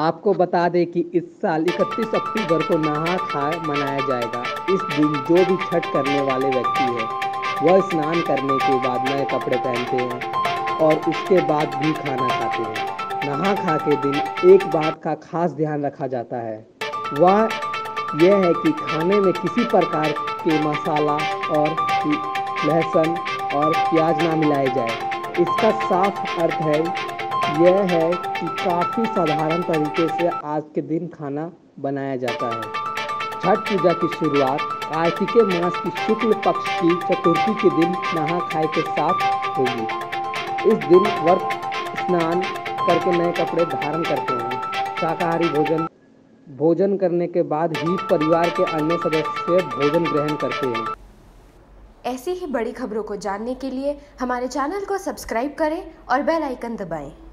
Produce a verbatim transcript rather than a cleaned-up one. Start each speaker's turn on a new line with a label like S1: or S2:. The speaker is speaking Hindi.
S1: आपको बता दें कि इस साल इकतीस अक्टूबर को नहा खाए मनाया जाएगा। इस दिन जो भी छठ करने वाले व्यक्ति है वह स्नान करने के बाद नए कपड़े पहनते हैं और उसके बाद भी खाना खाते हैं। नहा खा के दिन एक बात का खास ध्यान रखा जाता है, वह यह है कि खाने में किसी प्रकार के मसाला और लहसुन और प्याज ना मिलाए जाए। इसका साफ अर्थ है यह है कि काफ़ी साधारण तरीके से आज के दिन खाना बनाया जाता है। छठ पूजा की शुरुआत कार्तिक मास की शुक्ल पक्ष की चतुर्थी के दिन नहा खाए के साथ होगी। इस दिन व्रत स्नान करके नए कपड़े धारण करते हैं। शाकाहारी भोजन भोजन करने के बाद ही परिवार के अन्य सदस्य भोजन ग्रहण करते हैं।
S2: ऐसी ही बड़ी खबरों को जानने के लिए हमारे चैनल को सब्सक्राइब करें और बेल आइकन दबाएं।